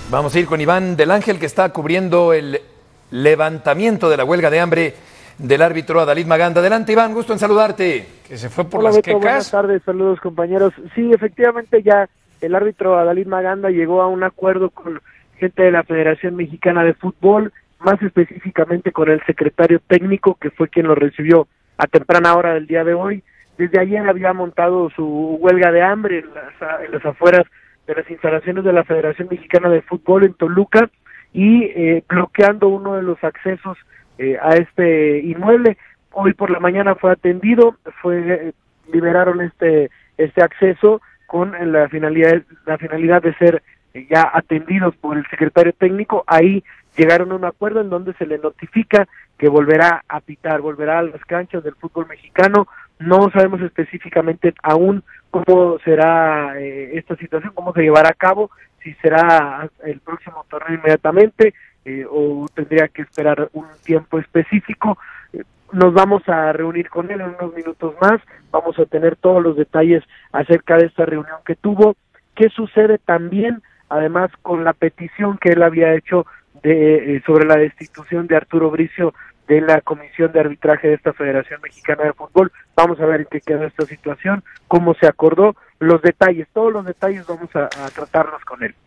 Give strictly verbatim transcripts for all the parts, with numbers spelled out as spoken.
Vamos a ir con Iván del Ángel, que está cubriendo el levantamiento de la huelga de hambre del árbitro Adalid Maganda. Adelante, Iván, gusto en saludarte. Que se fue por Hola, las Beto, quecas. buenas tardes, saludos compañeros. Sí, efectivamente ya el árbitro Adalid Maganda llegó a un acuerdo con gente de la Federación Mexicana de Fútbol, más específicamente con el secretario técnico, que fue quien lo recibió a temprana hora del día de hoy. Desde ayer había montado su huelga de hambre en las, en las afueras de las instalaciones de la Federación Mexicana de Fútbol en Toluca y eh, bloqueando uno de los accesos eh, a este inmueble. Hoy por la mañana fue atendido, fue liberaron este este acceso con la finalidad la finalidad de ser eh, ya atendidos por el secretario técnico. Ahí llegaron a un acuerdo en donde se le notifica que volverá a pitar, volverá a las canchas del fútbol mexicano. No sabemos específicamente aún cómo será eh, esta situación, cómo se llevará a cabo, si será el próximo torneo inmediatamente eh, o tendría que esperar un tiempo específico. Eh, nos vamos a reunir con él en unos minutos más, vamos a tener todos los detalles acerca de esta reunión que tuvo, qué sucede también, además, con la petición que él había hecho de eh, sobre la destitución de Arturo Bricio de la Comisión de Arbitraje de esta Federación Mexicana de Fútbol. Vamos a ver en qué quedó esta situación, cómo se acordó, los detalles, todos los detalles vamos a, a tratarlos con él.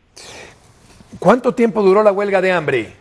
¿Cuánto tiempo duró la huelga de hambre?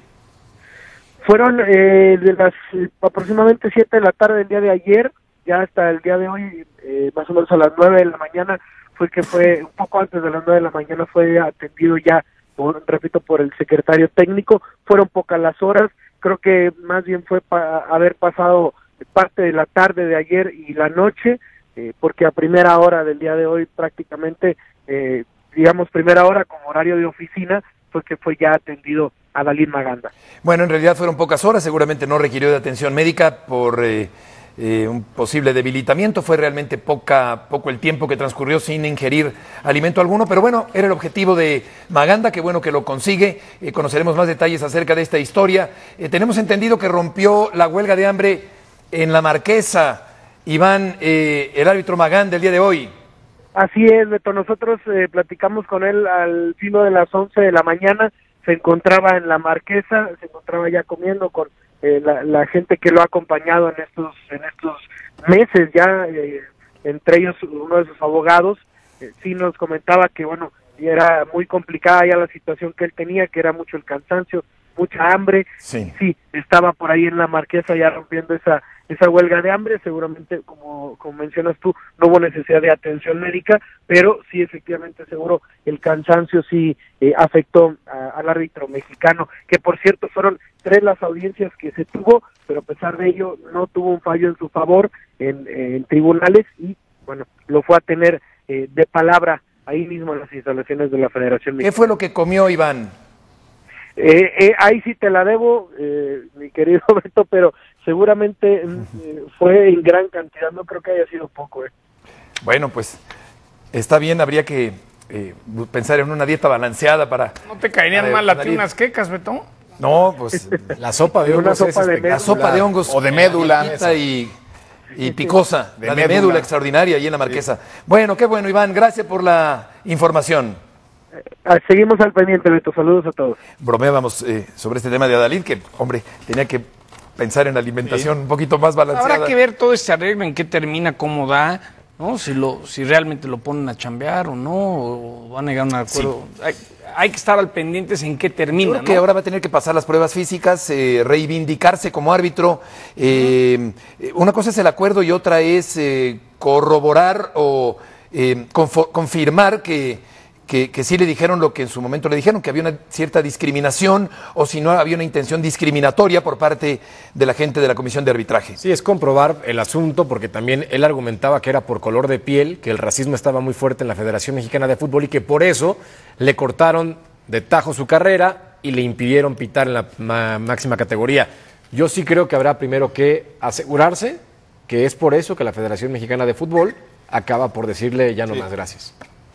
Fueron eh, de las eh, aproximadamente siete de la tarde del día de ayer, ya hasta el día de hoy, eh, más o menos a las nueve de la mañana, fue que fue, un poco antes de las nueve de la mañana fue atendido ya, por, repito, por el secretario técnico. Fueron pocas las horas, creo que más bien fue para haber pasado parte de la tarde de ayer y la noche, eh, porque a primera hora del día de hoy prácticamente, eh, digamos primera hora como horario de oficina, fue que fue ya atendido Adalid Maganda. Bueno, en realidad fueron pocas horas, seguramente no requirió de atención médica por eh, eh, un posible debilitamiento, fue realmente poca, poco el tiempo que transcurrió sin ingerir alimento alguno, pero bueno, era el objetivo de Maganda, qué bueno que lo consigue, eh, conoceremos más detalles acerca de esta historia. Eh, tenemos entendido que rompió la huelga de hambre en la Marquesa, Iván, eh, el árbitro Maganda el día de hoy. Así es, Beto, nosotros eh, platicamos con él al filo de las once de la mañana, se encontraba en la Marquesa, se encontraba ya comiendo con eh, la, la gente que lo ha acompañado en estos en estos meses ya, eh, entre ellos uno de sus abogados, eh, sí nos comentaba que bueno, era muy complicada ya la situación que él tenía, que era mucho el cansancio, mucha hambre, sí, sí estaba por ahí en la Marquesa ya rompiendo esa esa huelga de hambre. Seguramente, como, como mencionas tú, no hubo necesidad de atención médica, pero sí, efectivamente, seguro el cansancio sí eh, afectó a, al árbitro mexicano, que por cierto fueron tres las audiencias que se tuvo, pero a pesar de ello no tuvo un fallo en su favor en, en tribunales y, bueno, lo fue a tener eh, de palabra ahí mismo en las instalaciones de la Federación Mexicana. ¿Qué fue lo que comió Iván? Eh, eh, ahí sí te la debo, eh, mi querido Beto, pero seguramente eh, fue en gran cantidad, no creo que haya sido poco. Eh. Bueno, pues está bien, habría que eh, pensar en una dieta balanceada para... ¿No te caerían ver, mal a ti Adalid. unas quecas, Beto? No, pues La sopa de Una hongos sopa es de espectacular. la sopa de hongos o de médula chiquita y, y picosa, De la de médula. médula extraordinaria ahí en la Marquesa. Bueno, qué bueno, Iván, gracias por la información. Ah, seguimos al pendiente, Beto, saludos a todos. Bromeábamos eh, sobre este tema de Adalid, que, hombre, tenía que pensar en la alimentación un poquito más balanceada. Habrá que ver todo este arreglo, en qué termina, cómo da, ¿no? Si lo, si realmente lo ponen a chambear o no, o van a llegar a un acuerdo. Sí. Hay, hay que estar al pendientes en qué termina, Yo creo ¿no? que ahora va a tener que pasar las pruebas físicas, eh, reivindicarse como árbitro. Eh, uh-huh. Una cosa es el acuerdo y otra es eh, corroborar o eh, confirmar que, que, que sí le dijeron lo que en su momento le dijeron, que había una cierta discriminación o si no había una intención discriminatoria por parte de la gente de la Comisión de Arbitraje. Sí, es comprobar el asunto, porque también él argumentaba que era por color de piel, que el racismo estaba muy fuerte en la Federación Mexicana de Fútbol y que por eso le cortaron de tajo su carrera y le impidieron pitar en la máxima categoría. Yo sí creo que habrá primero que asegurarse que es por eso que la Federación Mexicana de Fútbol acaba por decirle ya no sí. más gracias.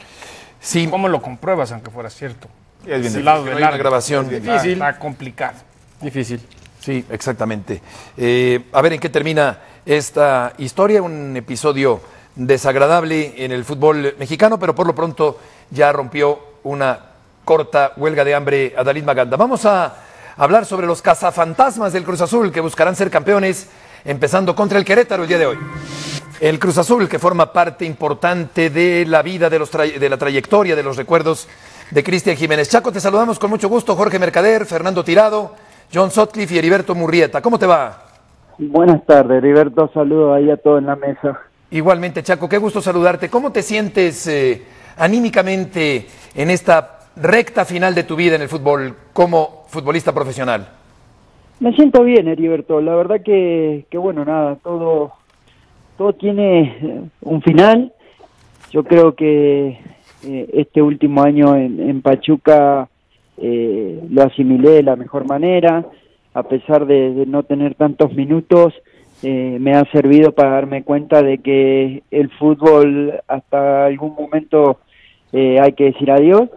Sí. ¿Cómo lo compruebas, aunque fuera cierto? Sí, es bien Ese difícil, lado no del hay una árbitro. grabación. Es Difícil. Va a complicar. Difícil. Sí, exactamente. Eh, a ver en qué termina esta historia, un episodio desagradable en el fútbol mexicano, pero por lo pronto ya rompió una corta huelga de hambre Adalid Maganda. Vamos a hablar sobre los cazafantasmas del Cruz Azul que buscarán ser campeones, empezando contra el Querétaro el día de hoy. El Cruz Azul, que forma parte importante de la vida, de, los de la trayectoria, de los recuerdos de Cristian Jiménez. Chaco, te saludamos con mucho gusto. Jorge Mercader, Fernando Tirado, John Sutcliffe y Heriberto Murrieta. ¿Cómo te va? Buenas tardes, Heriberto. Saludos ahí a todos en la mesa. Igualmente, Chaco, qué gusto saludarte. ¿Cómo te sientes eh, anímicamente en esta recta final de tu vida en el fútbol como futbolista profesional? Me siento bien, Heriberto. La verdad que, que bueno, nada, todo, todo tiene un final. Yo creo que eh, este último año en, en Pachuca eh, lo asimilé de la mejor manera. A pesar de, de no tener tantos minutos, eh, me ha servido para darme cuenta de que el fútbol hasta algún momento eh, hay que decir adiós.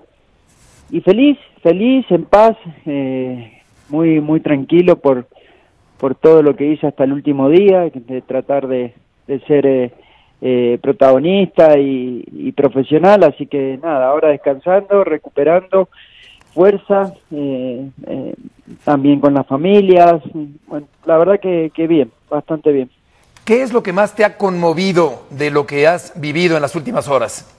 Y feliz, feliz, en paz, eh, muy muy tranquilo por por todo lo que hice hasta el último día, de tratar de, de ser eh, eh, protagonista y, y profesional. Así que nada, ahora descansando, recuperando fuerza, eh, eh, también con las familias. Bueno, la verdad que, que bien, bastante bien. ¿Qué es lo que más te ha conmovido de lo que has vivido en las últimas horas?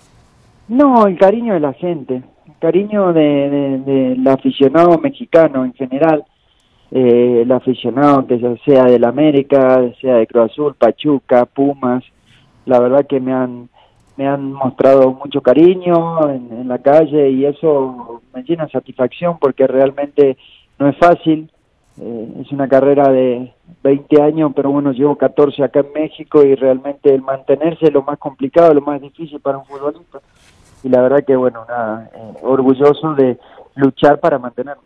No, el cariño de la gente, el cariño de, de, del aficionado mexicano en general, eh, el aficionado que ya sea del América, sea de Cruz Azul, Pachuca, Pumas, la verdad que me han me han mostrado mucho cariño en, en la calle y eso me llena de satisfacción porque realmente no es fácil. Eh, es una carrera de veinte años, pero bueno, llevo catorce acá en México y realmente el mantenerse es lo más complicado, lo más difícil para un futbolista. Y la verdad que bueno, nada, eh, orgulloso de luchar para mantenerme.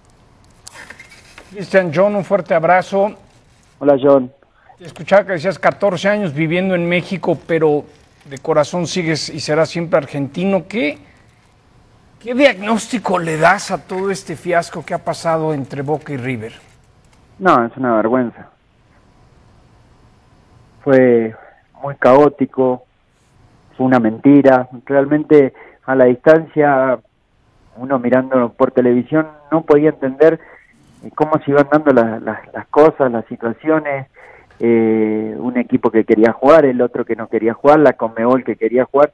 Cristian, John, un fuerte abrazo. Hola, John. Te escuchaba que decías catorce años viviendo en México, pero de corazón sigues y serás siempre argentino. ¿Qué, ¿Qué diagnóstico le das a todo este fiasco que ha pasado entre Boca y River? No, es una vergüenza. Fue muy caótico, fue una mentira. Realmente a la distancia, uno mirando por televisión no podía entender cómo se iban dando la, la, las cosas, las situaciones. Eh, un equipo que quería jugar, el otro que no quería jugar, la Conmebol que quería jugar.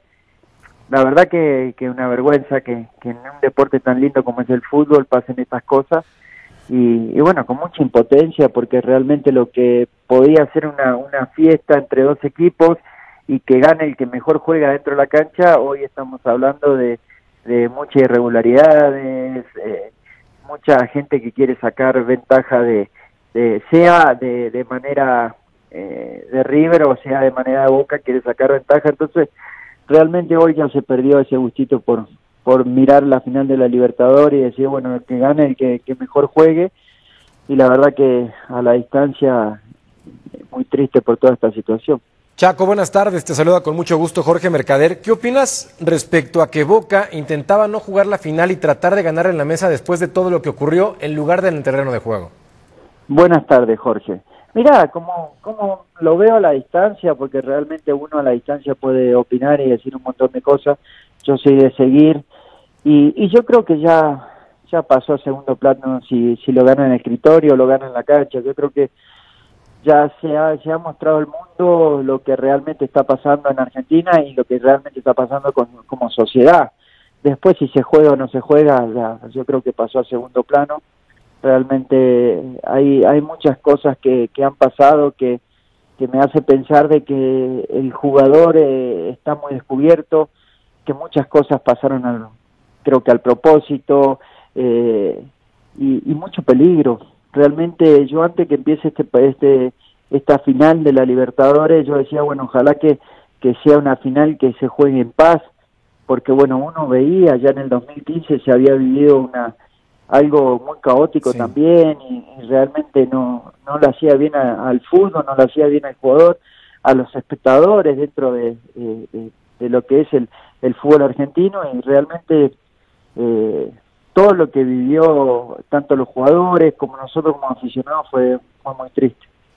La verdad que, que una vergüenza que, que en un deporte tan lindo como es el fútbol pasen estas cosas y, y bueno, con mucha impotencia porque realmente lo que podía ser una, una fiesta entre dos equipos y que gane el que mejor juega dentro de la cancha, hoy estamos hablando de, de muchas irregularidades, eh, mucha gente que quiere sacar ventaja de De, sea de, de manera eh, de River o sea de manera de Boca, quiere sacar ventaja. Entonces realmente hoy ya se perdió ese gustito por por mirar la final de la Libertadores y decir, bueno, el que gane, el que, que mejor juegue, y la verdad que a la distancia muy triste por toda esta situación. Chaco, buenas tardes, te saluda con mucho gusto Jorge Mercader. ¿Qué opinas respecto a que Boca intentaba no jugar la final y tratar de ganar en la mesa después de todo lo que ocurrió en lugar del terreno de juego? Buenas tardes, Jorge. Mirá, como, como lo veo a la distancia, porque realmente uno a la distancia puede opinar y decir un montón de cosas, yo soy de seguir, y, y yo creo que ya ya pasó a segundo plano si, si lo gana en el escritorio o lo gana en la cancha. Yo creo que ya se ha, se ha mostrado al mundo lo que realmente está pasando en Argentina y lo que realmente está pasando con, como sociedad. Después si se juega o no se juega, ya, yo creo que pasó a segundo plano. Realmente hay hay muchas cosas que, que han pasado que, que me hace pensar de que el jugador eh, está muy descubierto, que muchas cosas pasaron al, creo que al propósito, eh, y, y mucho peligro. Realmente yo antes que empiece este este esta final de la Libertadores, yo decía, bueno, ojalá que, que sea una final que se juegue en paz, porque bueno, uno veía ya en el dos mil quince se había vivido una algo muy caótico, sí, también, y, y realmente no no le hacía bien a, al fútbol, no le hacía bien al jugador, a los espectadores dentro de, de, de, de lo que es el, el fútbol argentino, y realmente eh, todo lo que vivió tanto los jugadores como nosotros como aficionados fue, fue muy triste.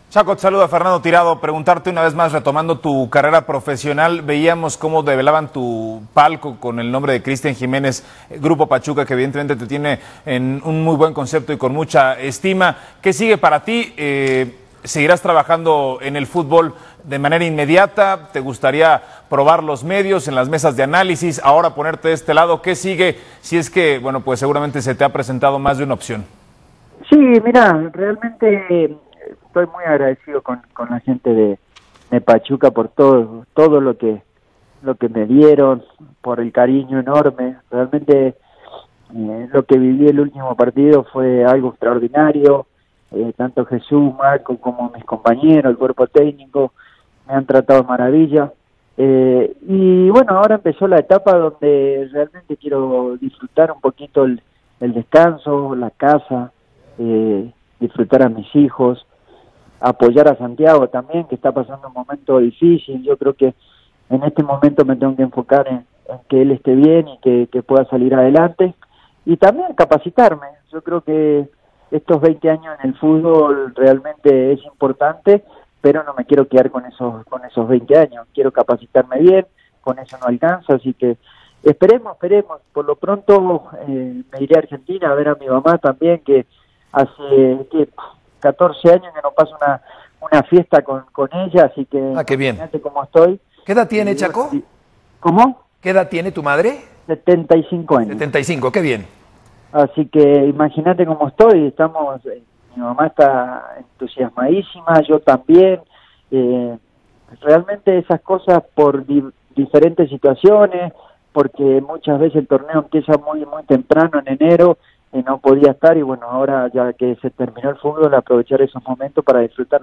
Chaco, te saluda Fernando Tirado. Preguntarte una vez más, retomando tu carrera profesional, veíamos cómo develaban tu palco con el nombre de Cristian Jiménez, Grupo Pachuca, que evidentemente te tiene en un muy buen concepto y con mucha estima. ¿Qué sigue para ti? Eh, ¿Seguirás trabajando en el fútbol de manera inmediata? ¿Te gustaría probar los medios en las mesas de análisis? Ahora ponerte de este lado, ¿qué sigue? Si es que, bueno, pues seguramente se te ha presentado más de una opción. Sí, mira, realmente estoy muy agradecido con, con la gente de, de Pachuca por todo todo lo que lo que me dieron, por el cariño enorme. Realmente eh, lo que viví el último partido fue algo extraordinario. Eh, tanto Jesús, Marco, como mis compañeros, el cuerpo técnico, me han tratado de maravilla. Eh, y bueno, ahora empezó la etapa donde realmente quiero disfrutar un poquito el, el descanso, la casa, eh, disfrutar a mis hijos, apoyar a Santiago también, que está pasando un momento difícil. Yo creo que en este momento me tengo que enfocar en, en que él esté bien y que, que pueda salir adelante. Y también capacitarme. Yo creo que estos veinte años en el fútbol realmente es importante, pero no me quiero quedar con esos con esos veinte años. Quiero capacitarme bien, con eso no alcanza, así que esperemos, esperemos. Por lo pronto eh, me iré a Argentina a ver a mi mamá también, que hace que catorce años que no paso una, una fiesta con, con ella, así que ah, qué bien. Imagínate cómo estoy. ¿Qué edad tiene, Chaco? ¿Cómo? ¿Qué edad tiene tu madre? setenta y cinco años. setenta y cinco, qué bien. Así que imagínate cómo estoy, estamos, eh, mi mamá está entusiasmadísima, yo también. Eh, realmente esas cosas por di diferentes situaciones, porque muchas veces el torneo empieza muy muy temprano en enero, y no podía estar, y bueno, ahora ya que se terminó el fútbol, aprovechar esos momentos para disfrutar.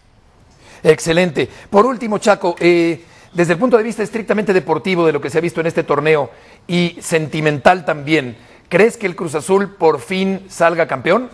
Excelente. Por último, Chaco, eh, desde el punto de vista estrictamente deportivo de lo que se ha visto en este torneo y sentimental también, ¿crees que el Cruz Azul por fin salga campeón?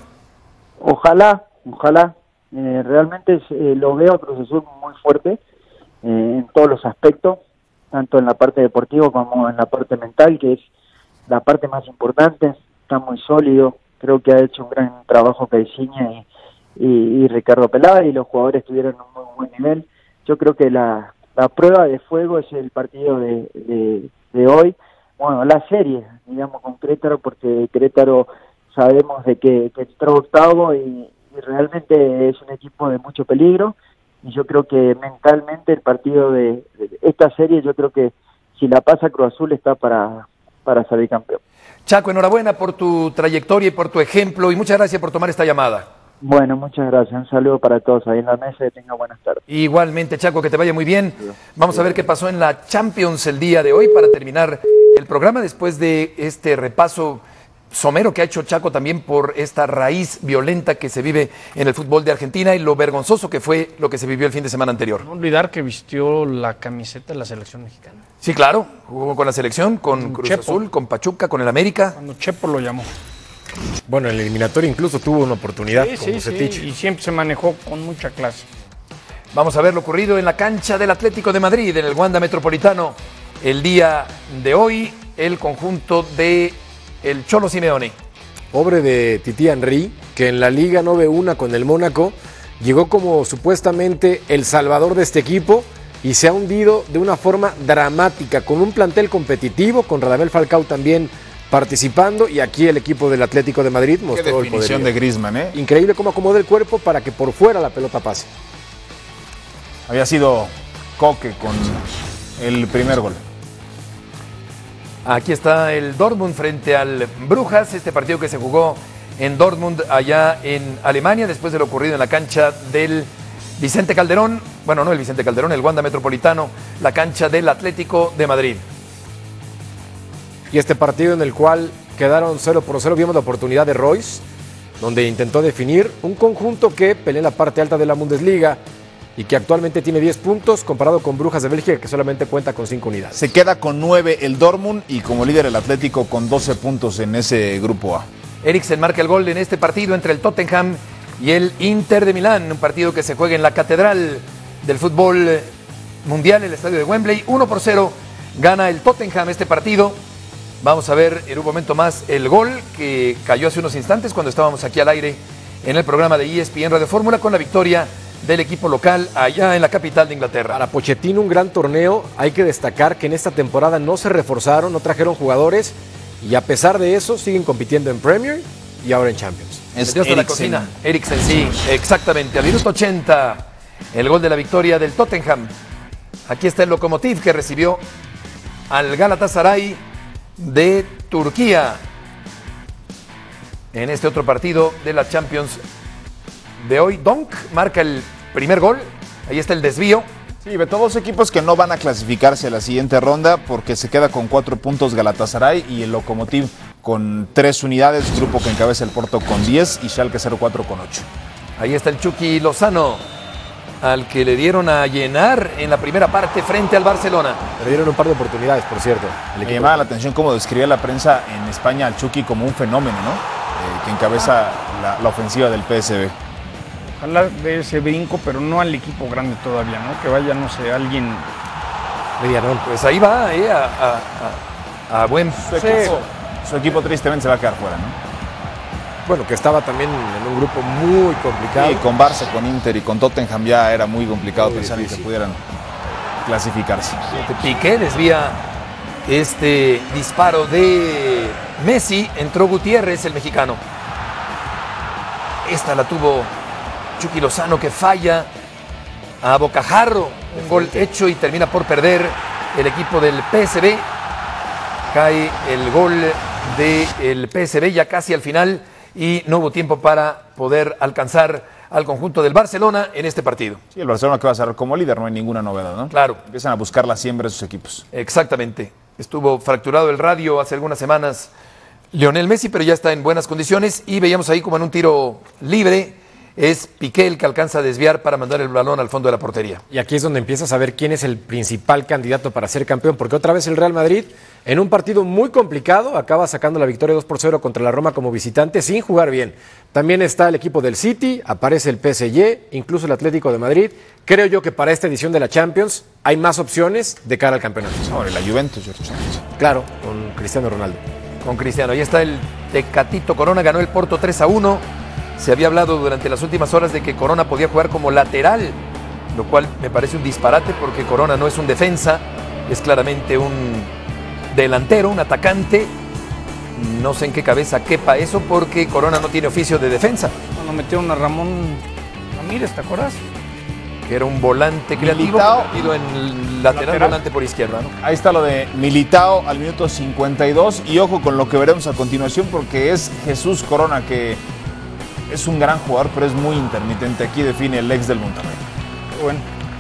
Ojalá, ojalá. Eh, realmente eh, lo veo a Cruz Azul muy fuerte eh, en todos los aspectos, tanto en la parte deportiva como en la parte mental, que es la parte más importante. Está muy sólido, creo que ha hecho un gran trabajo Caixinha y, y, y Ricardo Peláez, y los jugadores tuvieron un muy buen nivel. Yo creo que la, la prueba de fuego es el partido de, de, de hoy, bueno, la serie, digamos, con Querétaro, porque Querétaro sabemos de que, que entró octavo y, y realmente es un equipo de mucho peligro, y yo creo que mentalmente el partido de, de esta serie, yo creo que si la pasa Cruz Azul está para, para salir campeón. Chaco, enhorabuena por tu trayectoria y por tu ejemplo, y muchas gracias por tomar esta llamada. Bueno, muchas gracias. Un saludo para todos ahí en la mesa y tengan buenas tardes. Igualmente, Chaco, que te vaya muy bien. Vamos a ver qué pasó en la Champions el día de hoy para terminar el programa después de este repaso somero que ha hecho Chaco también por esta raíz violenta que se vive en el fútbol de Argentina y lo vergonzoso que fue lo que se vivió el fin de semana anterior. No olvidar que vistió la camiseta de la selección mexicana. Sí, claro, jugó con la selección, con, con Cruz Chepo. Azul, con Pachuca, con el América. Cuando Chepo lo llamó. Bueno, en el eliminatorio incluso tuvo una oportunidad Sí, como sí, Cetich. sí, y siempre se manejó con mucha clase. Vamos a ver lo ocurrido en la cancha del Atlético de Madrid, en el Wanda Metropolitano. El día de hoy, el conjunto de el Cholo Simeone. Pobre de Titi Henry, que en la Liga no ve una con el Mónaco, llegó como supuestamente el salvador de este equipo y se ha hundido de una forma dramática, con un plantel competitivo, con Radamel Falcao también participando, y aquí el equipo del Atlético de Madrid mostró Qué definición el de poderío. Griezmann, ¿eh? Increíble cómo acomoda el cuerpo para que por fuera la pelota pase. Había sido Coque con el primer gol. Aquí está el Dortmund frente al Brujas, este partido que se jugó en Dortmund, allá en Alemania, después de lo ocurrido en la cancha del Vicente Calderón, bueno, no el Vicente Calderón, el Wanda Metropolitano, la cancha del Atlético de Madrid. Y este partido en el cual quedaron cero por cero, vimos la oportunidad de Royce, donde intentó definir un conjunto que pelea en la parte alta de la Bundesliga y que actualmente tiene diez puntos comparado con Brujas de Bélgica, que solamente cuenta con cinco unidades. Se queda con nueve el Dortmund y como líder el Atlético con doce puntos en ese grupo A. Eriksen marca el gol en este partido entre el Tottenham y el Inter de Milán, un partido que se juega en la catedral del fútbol mundial, el estadio de Wembley. uno por cero gana el Tottenham este partido. Vamos a ver en un momento más el gol que cayó hace unos instantes cuando estábamos aquí al aire en el programa de E S P N Radio Fórmula, con la victoria del equipo local allá en la capital de Inglaterra. Para Pochettino un gran torneo, hay que destacar que en esta temporada no se reforzaron, no trajeron jugadores y a pesar de eso siguen compitiendo en Premier y ahora en Champions. Es de la cocina. Eriksen, sí, exactamente. Al minuto ochenta, el gol de la victoria del Tottenham. Aquí está el Lokomotiv que recibió al Galatasaray de Turquía en este otro partido de la Champions de hoy. Donk marca el primer gol. Ahí está el desvío. Sí, Beto, dos equipos que no van a clasificarse a la siguiente ronda porque se queda con cuatro puntos Galatasaray y el Lokomotiv con tres unidades, grupo que encabeza el Porto con diez y Schalke cero cuatro con ocho. Ahí está el Chucky Lozano, al que le dieron a llenar en la primera parte frente al Barcelona. Le dieron un par de oportunidades, por cierto. Me llamaba la atención cómo describía la prensa en España al Chucky como un fenómeno, ¿no? Eh, que encabeza la, la ofensiva del P S V. Ojalá de ese brinco, pero no al equipo grande todavía, ¿no? Que vaya, no sé, alguien... Medianón. Pues ahí va, eh, a, a, a, a buen... Su equipo, su equipo tristemente se va a quedar fuera, ¿no? Bueno, que estaba también en un grupo muy complicado. Sí, con Barça, con Inter y con Tottenham ya era muy complicado muy pensar difícil. en que pudieran clasificarse. Piqué desvía este disparo de Messi, entró Gutiérrez, el mexicano. Esta la tuvo Chucky Lozano, que falla a bocajarro, un gol hecho y termina por perder el equipo del P S V. Cae el gol del P S V ya casi al final y no hubo tiempo para poder alcanzar al conjunto del Barcelona en este partido. Sí, el Barcelona que va a cerrar como líder, no hay ninguna novedad, ¿no? Claro. Empiezan a buscar la siembra de sus equipos. Exactamente. Estuvo fracturado el radio hace algunas semanas Lionel Messi, pero ya está en buenas condiciones y veíamos ahí como en un tiro libre es Piqué el que alcanza a desviar para mandar el balón al fondo de la portería. Y aquí es donde empiezas a ver quién es el principal candidato para ser campeón, porque otra vez el Real Madrid, en un partido muy complicado, acaba sacando la victoria dos por cero contra la Roma como visitante sin jugar bien. También está el equipo del City, aparece el P S G, incluso el Atlético de Madrid. Creo yo que para esta edición de la Champions hay más opciones de cara al campeonato. Ahora, la Juventus, George. Claro, con Cristiano Ronaldo. Con Cristiano. Ahí está el Tecatito Corona, ganó el Porto tres a uno. Se había hablado durante las últimas horas de que Corona podía jugar como lateral, lo cual me parece un disparate porque Corona no es un defensa, es claramente un delantero, un atacante. No sé en qué cabeza quepa eso porque Corona no tiene oficio de defensa. Cuando metieron a Ramón Ramírez, ¿te acuerdas? Que era un volante creativo, metido en el lateral, lateral volante por izquierda, ¿no? Ahí está lo de Militao al minuto cincuenta y dos y ojo con lo que veremos a continuación porque es Jesús Corona que es un gran jugador, pero es muy intermitente. Aquí define el ex del Monterrey. Bueno.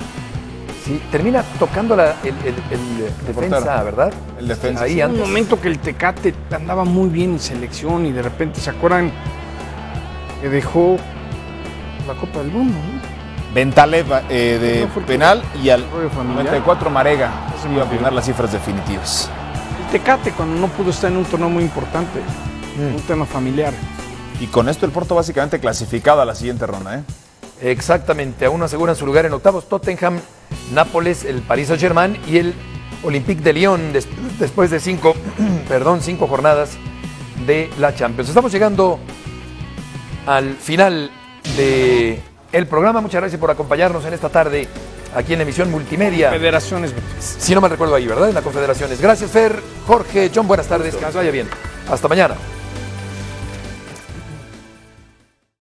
Sí, termina tocando la, el, el, el, el defensa, portero, ¿verdad? El defensa. Ahí sí, antes. Un momento que el Tecate andaba muy bien en selección y de repente, ¿se acuerdan que dejó la Copa del Mundo, ¿no? Ventaleva eh, de no penal y al noventa y cuatro Marega se iba a poner las cifras definitivas. El Tecate cuando no pudo estar en un torneo muy importante, mm. un tema familiar. Y con esto el Porto básicamente clasificado a la siguiente ronda, ¿eh? Exactamente, aún aseguran su lugar en octavos Tottenham, Nápoles, el Paris Saint-Germain y el Olympique de Lyon des después de cinco, perdón, cinco jornadas de la Champions. Estamos llegando al final de el programa. Muchas gracias por acompañarnos en esta tarde aquí en la emisión multimedia. Federaciones. Si no mal recuerdo ahí, ¿verdad? En la Confederaciones. Gracias, Fer, Jorge, John, buenas tardes, que les vaya bien. Hasta mañana.